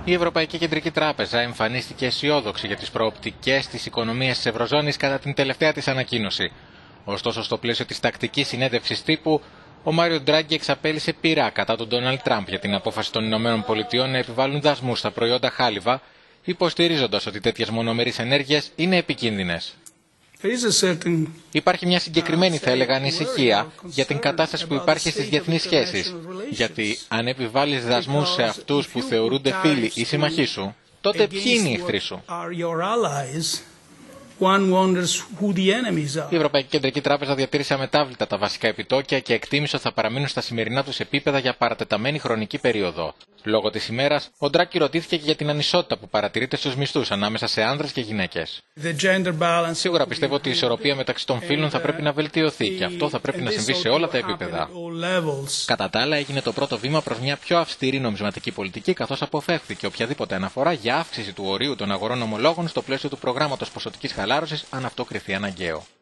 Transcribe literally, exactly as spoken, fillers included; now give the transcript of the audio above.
Η Ευρωπαϊκή Κεντρική Τράπεζα εμφανίστηκε αισιόδοξη για τις προοπτικές της οικονομίας της Ευρωζώνης κατά την τελευταία της ανακοίνωση. Ωστόσο, στο πλαίσιο της τακτικής συνέντευξης τύπου, ο Μάριο Ντράγκη εξαπέλυσε πειρά κατά τον Ντόναλντ Τραμπ για την απόφαση των Ηνωμένων Πολιτειών να επιβάλλουν δασμούς στα προϊόντα χάλιβα, υποστηρίζοντας ότι τέτοιες μονομερείς ενέργειες είναι επικίνδυνες. Υπάρχει μια συγκεκριμένη, θα έλεγα, ανησυχία για την κατάσταση που υπάρχει στις διεθνείς σχέσεις. Γιατί αν επιβάλλεις δασμούς σε αυτούς που θεωρούνται φίλοι ή σύμμαχοί σου, τότε ποιοι είναι οι εχθροί σου? Η Ευρωπαϊκή Κεντρική Τράπεζα διατήρησε αμετάβλητα τα βασικά επιτόκια και εκτίμησε ότι θα παραμείνουν στα σημερινά τους επίπεδα για παρατεταμένη χρονική περίοδο. Λόγω της ημέρας, ο Ντράγκη ρωτήθηκε και για την ανισότητα που παρατηρείται στους μισθούς ανάμεσα σε άνδρες και γυναίκες. Σίγουρα πιστεύω ότι η ισορροπία μεταξύ των φύλων θα πρέπει να βελτιωθεί και αυτό θα πρέπει να συμβεί σε όλα τα επίπεδα. Κατά τα άλλα, έγινε το πρώτο βήμα προς μια πιο αυστηρή νομισματική πολιτική, καθώς αποφεύθηκε οποιαδήποτε αναφορά για αύξηση του ορίου των αγορών ομολόγων στο πλαίσιο του προγράμματος ποσοτικής χαλάρωσης, αν αυτό κριθεί αναγκαίο.